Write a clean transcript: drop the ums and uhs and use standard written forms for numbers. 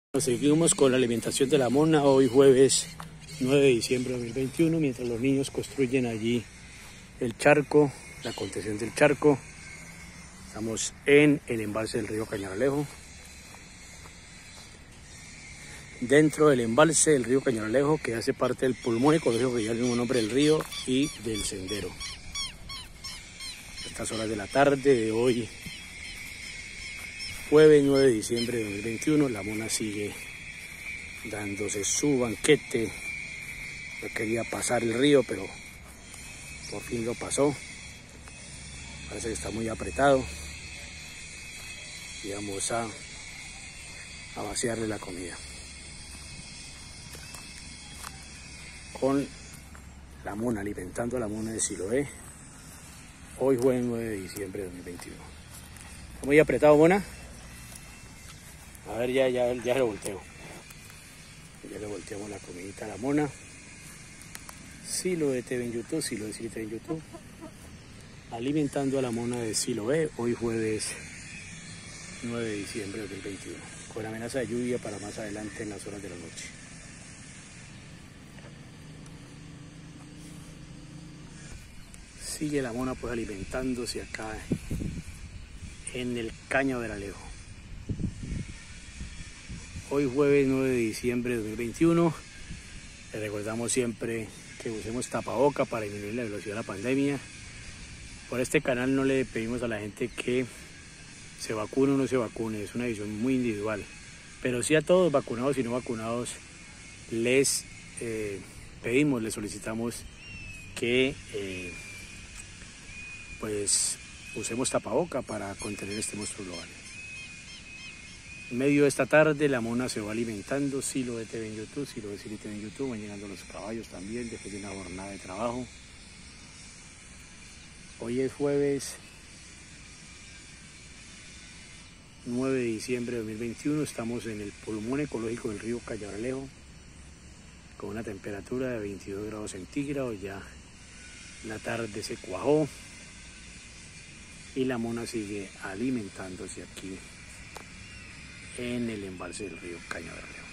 Seguimos con la alimentación de la mona, hoy jueves 9 de diciembre de 2021, mientras los niños construyen allí el charco, la contención del charco. Estamos en el embalse del río Cañaralejo. Dentro del embalse del río Cañaralejo, que hace parte del pulmón ecológico que lleva el mismo nombre del río y del sendero. Estas horas de la tarde de hoy, jueves 9 de diciembre de 2021, la mona sigue dándose su banquete. No quería pasar el río, pero por fin lo pasó. Parece que está muy apretado. Y vamos a vaciarle la comida. Con la mona, alimentando a la mona de Siloé. Hoy jueves 9 de diciembre de 2021. ¿Está muy apretado, mona? A ver, ya lo volteo. Ya le volteamos la comidita a la mona. Siloé TV en YouTube, Siloé TV en YouTube. Alimentando a la mona de Siloé, hoy jueves 9 de diciembre de 2021. Con amenaza de lluvia para más adelante en las horas de la noche. Sigue la mona pues alimentándose acá en el Cañaveralejo. Hoy jueves 9 de diciembre de 2021, les recordamos siempre que usemos tapaboca para disminuir la velocidad de la pandemia. Por este canal no le pedimos a la gente que se vacune o no se vacune, es una decisión muy individual. Pero sí a todos, vacunados y no vacunados, les pedimos, les solicitamos que pues usemos tapaboca para contener este monstruo global. En medio de esta tarde la mona se va alimentando, Siloé TV en YouTube, Siloé TV en YouTube, van llegando los caballos también después de una jornada de trabajo. Hoy es jueves 9 de diciembre de 2021, estamos en el pulmón ecológico del río Cañaralejo con una temperatura de 22 grados centígrados, ya la tarde se cuajó y la mona sigue alimentándose aquí en el embalse del río Cañaveralejo.